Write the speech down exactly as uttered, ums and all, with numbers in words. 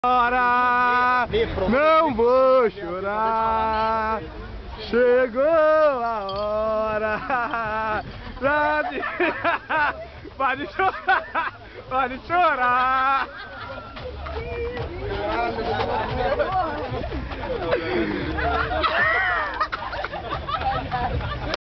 Hora, não vou chorar, chegou a hora, pode, pode chorar, pode chorar.